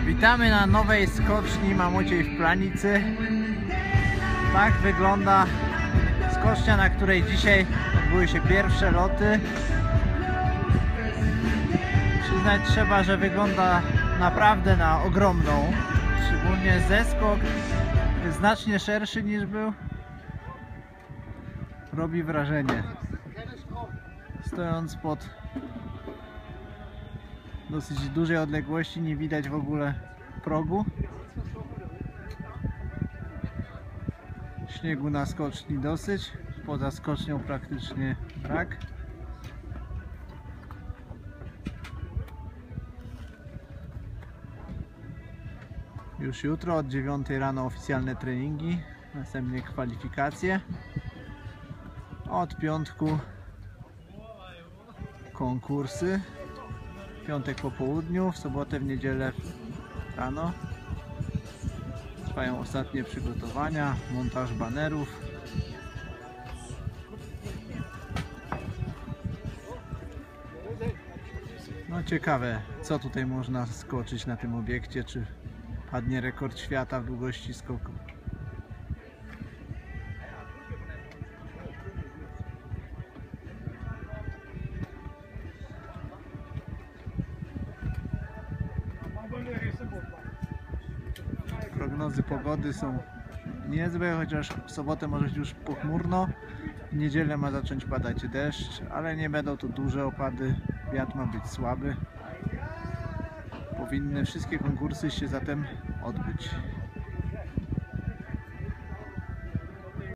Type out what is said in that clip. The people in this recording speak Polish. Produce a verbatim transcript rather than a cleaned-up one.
Witamy na nowej skoczni Mamuciej w Planicy. Tak wygląda skocznia, na której dzisiaj odbyły się pierwsze loty. Przyznać trzeba, że wygląda naprawdę na ogromną. Szczególnie zeskok jest znacznie szerszy niż był. Robi wrażenie. Stojąc pod dosyć dużej odległości nie widać w ogóle progu. Śniegu na skoczni dosyć, poza skocznią praktycznie brak. Już jutro od dziewiątej rano oficjalne treningi, następnie kwalifikacje. Od piątku konkursy. W piątek po południu, w sobotę, w niedzielę rano. Trwają ostatnie przygotowania, montaż banerów. No ciekawe, co tutaj można skoczyć na tym obiekcie, czy padnie rekord świata w długości skoku. Prognozy pogody są niezłe, chociaż w sobotę może być już pochmurno. W niedzielę ma zacząć padać deszcz, ale nie będą to duże opady. Wiatr ma być słaby. Powinny wszystkie konkursy się zatem odbyć.